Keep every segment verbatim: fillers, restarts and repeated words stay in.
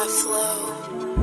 my flow.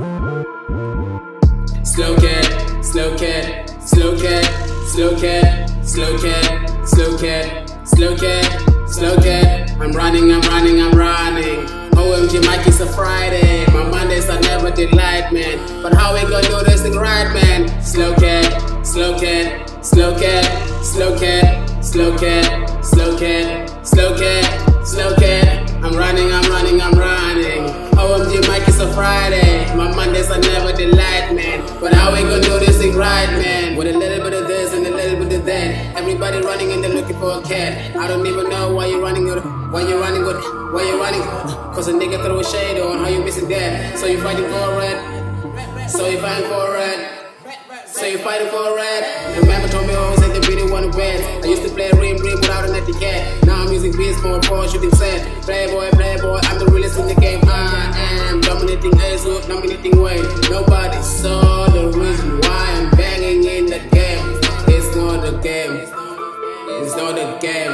Slow cat, slow cat, slow cat, slow cat, slow cat, slow cat, slow cat, slow cat. I'm running, I'm running, I'm running. O M G, Mike, it's a Friday. My Mondays are never delight, man. But how we gonna do this thing right, man? Slow cat, slow cat, slow cat, slow cat, slow cat, slow cat, slow cat, slow cat. I'm running, I'm running, I'm running. O M G, Mike, it's a Friday. My Mondays are never delight, man. But how we gonna do this thing right, man? With a little bit of this and a little bit of that. Everybody running and they're looking for a cat. I don't even know why you're running with, why you're running with, why you're running. Cause a nigga throw a shade on how you missing that. So you fighting for a red. So you fighting for a red. So you fighting for a red. Your mama told me always that the video wanna win. I used to play rim rim without an etiquette. Now I'm using beats more for shooting set. Playboy, playboy, I'm the realest in the game. I am dominating Azo, dominating way. Nobody saw the reason why I'm banging in the game. It's not a game. It's not a game.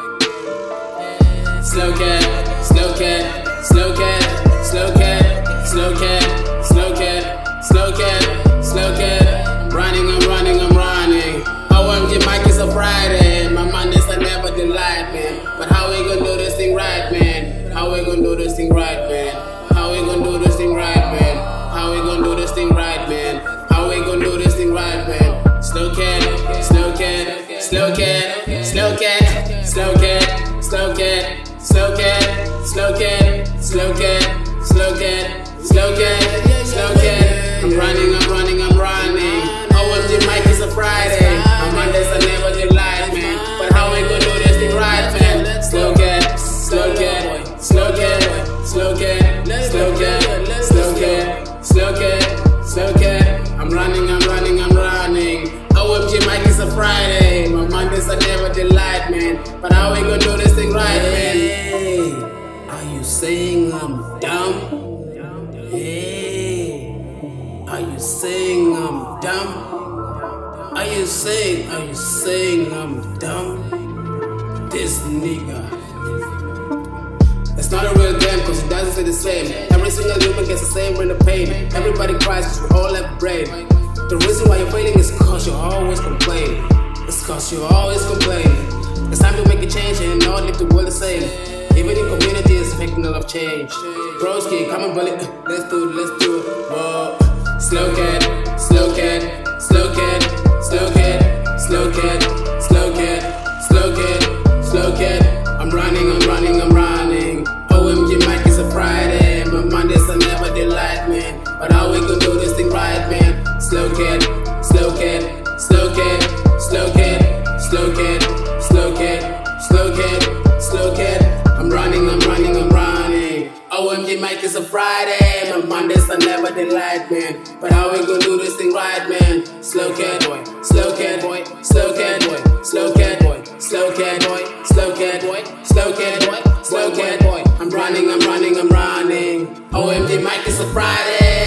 Slow cat, slow cat, slow cat, slow cat, slow cat, slow cat, slow cat, slow cat. Running, I'm running, I'm running. O M G, Mike, it's a Friday. My Mondays are never delight, man. But how we gonna do this thing right, man? How we gonna do this thing right, man? How we gonna do this thing right, man? How we gonna do this thing right, man? How we gonna do this thing right, man? Slow cat, slow cat, slow cat, slow cat, slow cat, slow cat, slow cat, slow cat, slow cat, slow cat, slow cat, slow cat. I'm running, I'm running, I'm running. O M G, Mike, it's a Friday. My Mondays are never delight, man. But how we gonna do this thing right, man? Slow cat, slow cat, slow cat, slow cat, slow cat, slow cat, slow cat, slow cat. I'm running, I'm running, I'm running. O M G, Mike, it's a Friday. My Mondays are never delight, man. But how we gonna do this thing right, man? Hey, are you saying I'm dumb? Hey, are you saying I'm dumb? Are you saying, are you saying I'm dumb? This nigga. It's not a real game cause it doesn't say the same. Every single human gets the same rate of pain. Everybody cries cause we all have brain. The reason why you're failing is cause you always complain. It's cause you always complain. It's time to make a change and not leave the world the same. Even in community is affecting a lot of change. Broski, come on bully, let's do it, let's do it. Whoa. Slow cat, slow cat, slow cat, slow cat, slow cat, slow cat, slow cat, slow cat. I'm running, I'm running, I'm running. O M G, Mike, it's a Friday. My Mondays are never delight, man. But how we gonna do this thing right, man? Slow cat, slow cat, slow cat, slow cat, slow cat, slow cat, slow cat, slow cat. I'm running, I'm running, I'm running. O M G, Mike, it's a Friday. My Mondays are never delight, man. But how we gonna do this thing right, man? Slow cat boy, slow cat boy, slow cat boy, slow cat boy, slow cat boy, slow cat boy, slow cat boy, slow cat boy. I'm running, I'm running, I'm running. O M G, Mike, it's a Friday.